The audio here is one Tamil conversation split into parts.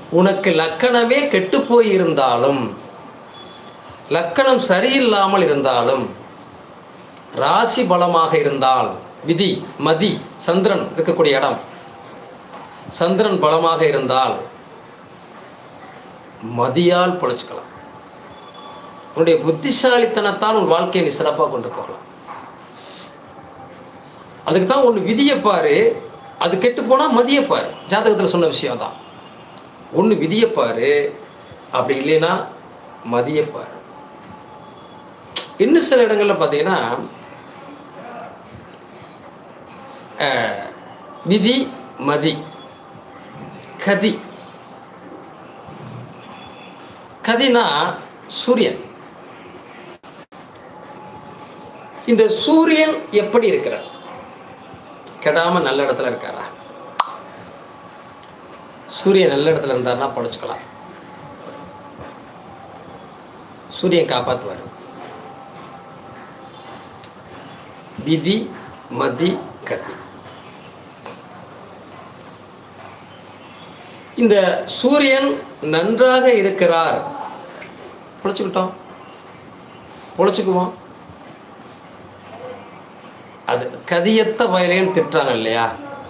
உனக்கு லக்கணமே கெட்டு போய் இருந்தாலும், லக்கணம் சரியில்லாமல் இருந்தாலும், ராசி பலமாக இருந்தால், விதி மதி சந்திரன் இருக்கக்கூடிய இடம், சந்திரன் பலமாக இருந்தால் மதியால் பொழைச்சிக்கலாம். உன்னுடைய புத்திசாலித்தனத்தால் உன் வாழ்க்கையை நீ சிறப்பாக கொண்டு போகலாம். அதுக்கு தான் ஒன்று விதியை பாரு, அது கெட்டு போனால் மதியை பாரு. ஜாதகத்தில் சொன்ன விஷயம் தான். ஒன்று விதியை பாரு, அப்படி இல்லைன்னா மதியை பாரு. இன்னும் சில இடங்களில் பார்த்தீங்கன்னா விதி மதி கதி. கதினா சூரியன். இந்த சூரியன் எப்படி இருக்கிறார்? கெடாம நல்ல இடத்துல இருக்காரா? சூரியன் நல்ல இடத்துல இருந்தார்னா பொழைச்சிக்கலாம். சூரியன் காப்பாற்றுவார். விதி மதி கதி. இந்த சூரியன் நன்றாக இருக்கிறார், பொழைச்சுக்கிட்டோம், பொழைச்சுக்குவோம். அது கதியத்த வயலேன்னு திட்டுறாங்க இல்லையா?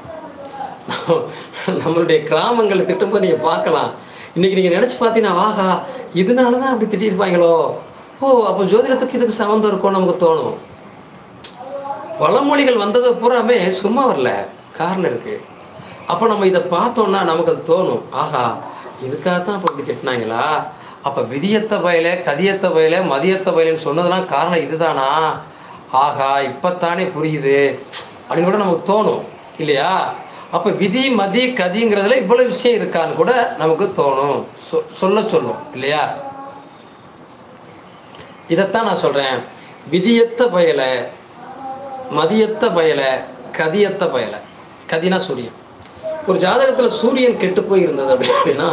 நம்மளுடைய கிராமங்களை திட்டும்போது நீங்கள் பார்க்கலாம். இன்றைக்கி நீங்கள் நினச்சி பார்த்தீங்கன்னா, ஆஹா இதனால தான் அப்படி திட்டிருப்பாங்களோ, ஓ அப்போ ஜோதிடத்துக்கு இதுக்கு சம்மந்தம் இருக்கும் நமக்கு தோணும். பழமொழிகள் வந்ததை பூராமே சும்மா வரல, காரணம் இருக்குது. அப்போ நம்ம இதை பார்த்தோன்னா நமக்கு அது தோணும், ஆஹா இதுக்காகத்தான் அப்போ இப்படி திட்டினாங்களா? அப்போ விதியத்த வயல கதியத்த வயல மதியத்த வயலுன்னு சொன்னதெல்லாம் காரணம் இதுதானா? ஆகா இப்போத்தானே புரியுது அப்படின்னு கூட நமக்கு தோணும் இல்லையா? அப்போ விதி மதி கதிங்கிறதுல இவ்வளோ விஷயம் இருக்கான்னு கூட நமக்கு தோணும், சொல்லும் இல்லையா? இதைத்தான் நான் சொல்கிறேன். விதியத்த பயல மதியத்த பயல கதியத்த பயல. கதினா சூரியன். ஒரு ஜாதகத்தில் சூரியன் கெட்டு போய் இருந்தது அப்படின்னா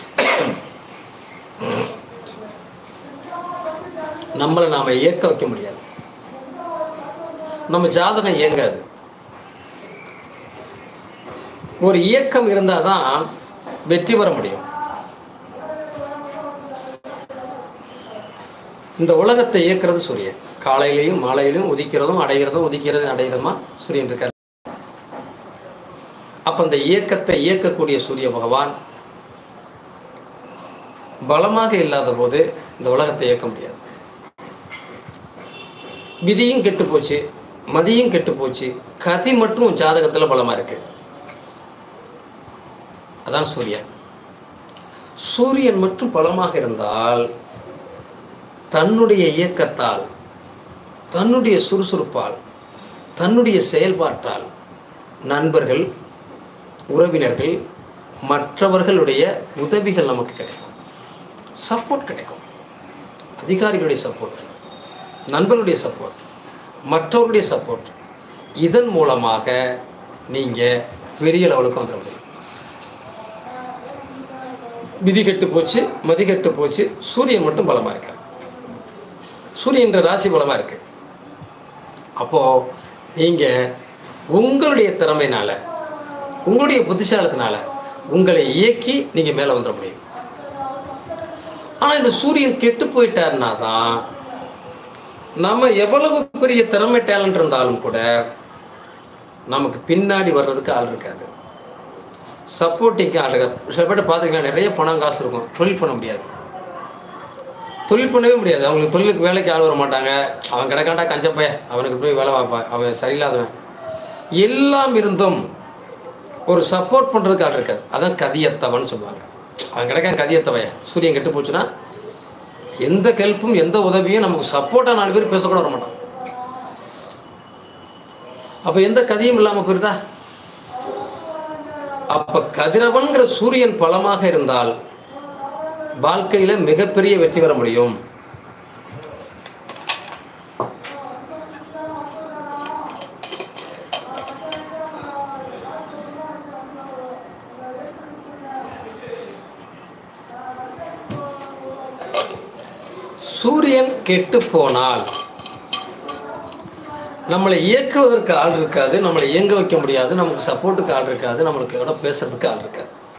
நம்மளை நாம் இயக்க வைக்க முடியாது. நம்ம ஜாதகம் இயங்காது. ஒரு இயக்கம் இருந்தால் தான் வெற்றி பெற முடியும். இந்த உலகத்தை இயக்கிறது சூரியன். காலையிலையும் மாலையிலும் உதிக்கிறதும் அடைகிறதும் உதிக்கிறதும் அடைகிறதுமா சூரியன் இருக்கார். அப்போ அந்த இயக்கத்தை இயக்கக்கூடிய சூரிய பகவான் பலமாக இல்லாத போது இந்த உலகத்தை இயக்க முடியாது. விதியும் கெட்டு போச்சு, மதியும் கெட்டு போச்சு, கதி மட்டும் ஜாதகத்தில் பலமாக இருக்கு. அதான் சூரியன். சூரியன் மட்டும் பலமாக இருந்தால் தன்னுடைய இயக்கத்தால், தன்னுடைய சுறுசுறுப்பால், தன்னுடைய செயல்பாட்டால் நண்பர்கள், உறவினர்கள், மற்றவர்களுடைய உதவிகள் நமக்கு கிடைக்கும், சப்போர்ட் கிடைக்கும். அதிகாரிகளுடைய சப்போர்ட், நண்பர்களுடைய சப்போர்ட், மற்றவர்களுடைய சப்போர்ட். இதன் மூலமாக நீங்கள் பெரிய லெவலுக்கு வந்துட முடியும். விதி கெட்டு போச்சு, மதி கெட்டு போச்சு, சூரியன் மட்டும் பலமாக இருக்கார். சூரியன் ராசி பலமாக இருக்கு. அப்போது நீங்கள் உங்களுடைய திறமையினால், உங்களுடைய புத்திசாலத்தினால உங்களை இயக்கி நீங்கள் மேலே வந்துட முடியும். ஆனால் இந்த சூரியன் கெட்டு போயிட்டாருன்னா தான் நம்ம எவ்வளவு பெரிய திறமை டேலண்ட் இருந்தாலும் கூட நமக்கு பின்னாடி வர்றதுக்கு ஆள் இருக்காது, சப்போர்ட்டிங்க்கு ஆள் இருக்காது. சில பேர்ட்ட பார்த்துக்கலாம், நிறைய பணம் காசு இருக்கும், தொழில் பண்ண முடியாது, தொழில் பண்ணவே முடியாது. அவங்களுக்கு தொழிலுக்கு வேலைக்கு ஆள் வர மாட்டாங்க. அவன் கிடக்காண்டா கஞ்சப்பைய, அவனுக்கு போய் வேலை பார்ப்பான், அவன் சரியில்லாதவன். எல்லாம் இருந்தும் ஒரு சப்போர்ட் பண்ணுறதுக்கு ஆள் இருக்காது. அதான் கதியத்தவன் சொல்லுவாங்க. அவன் கிடக்கான் கதியத்தவைய. சூரியன் கெட்டு போச்சுன்னா எந்த ஹெல்ப்பும் எந்த உதவியும் நமக்கு சப்போர்ட்டாக 4 பேர் பேசக்கூட வர மாட்டான். அப்போ எந்த கதியும் இல்லாமல் போயிருதா? அப்போ கதிரவன்கிற சூரியன் பலமாக இருந்தால் வாழ்க்கையில் மிகப்பெரிய வெற்றி பெற முடியும். சூரியன் கெட்டு போனால் நம்மளை இயக்குவதற்கு ஆள் இருக்காது, நம்மளை இயங்க வைக்க முடியாது, நமக்கு சப்போர்ட்டுக்கு ஆள் இருக்காது, நம்மளுக்கு எவ்வளோ பேசுறதுக்கு ஆள் இருக்காது.